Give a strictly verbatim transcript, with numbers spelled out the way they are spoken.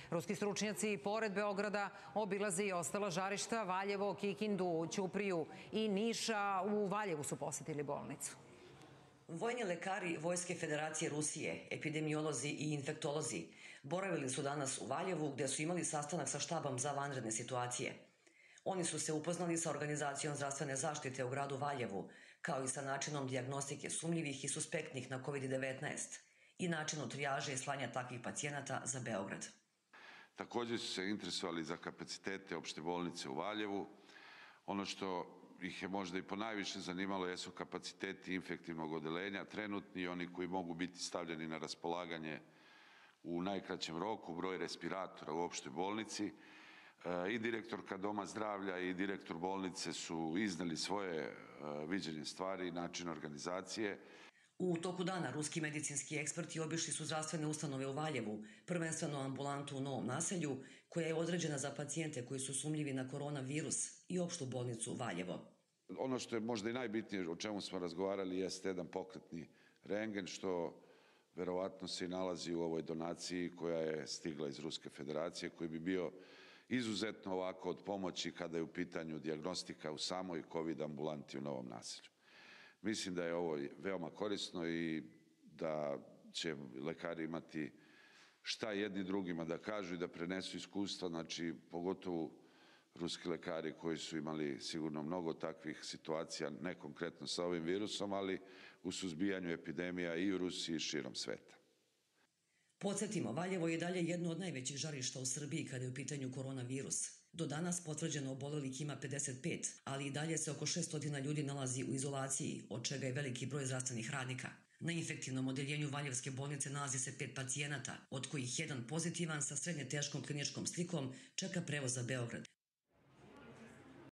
Ruski stručnjaci pored Beograda obilaze i ostala žarišta, Valjevo, Kikindu, Ćupriju i Niša. U Valjevu su posetili bolnicu. Vojni lekari Vojske Federacije Rusije, epidemiolozi i infektolozi boravili su danas u Valjevu gde su imali sastanak sa štabom za vanredne situacije. Oni su se upoznali sa organizacijom zdravstvene zaštite u gradu Valjevu, kao i sa načinom dijagnostike sumnjivih i suspektnih na kovid devetnaest i načinu trijaže i slanja takvih pacijenata za Beograd. Također su se interesovali za kapacitete opšte bolnice u Valjevu. Ono što ih je možda i ponajviše zanimalo jesu kapaciteti infektivnog odeljenja, trenutni i oni koji mogu biti stavljeni na raspolaganje u najkraćem roku, broj respiratora u opštoj bolnici. I direktorka Doma zdravlja i direktor bolnice su izneli svoje viđenje stvari i način organizacije. U toku dana ruski medicinski eksperti obišli su zdravstvene ustanove u Valjevu, prvenstveno ambulantu u Novom naselju, koja je određena za pacijente koji su sumnjivi na koronavirus, i opštu bolnicu Valjevo. Ono što je možda i najbitnije o čemu smo razgovarali jeste jedan pokretni rengen, što verovatno se i nalazi u ovoj donaciji koja je stigla iz Ruske Federacije, koji bi bio izuzetno ovako od pomoći kada je u pitanju dijagnostika u samoj COVID ambulanti u Novom naselju. Mislim da je ovo veoma korisno i da će lekari imati šta jedni drugima da kažu i da prenesu iskustva, znači pogotovo ruski lekari koji su imali sigurno mnogo takvih situacija, ne konkretno sa ovim virusom, ali u suzbijanju epidemija i u Rusiji i širom sveta. Podsjetimo, Valjevo je dalje jedno od najvećih žarišta u Srbiji kada je u pitanju koronavirus. Do danas potvrđeno obolelih ima pedeset pet, ali i dalje se oko šesto ljudi nalazi u izolaciji, od čega je veliki broj zdravstvenih radnika. Na infektivnom odeljenju Valjevske bolnice nalazi se pet pacijenata, od kojih jedan pozitivan sa srednje teškom kliničkom slikom čeka prevoz za Beograd.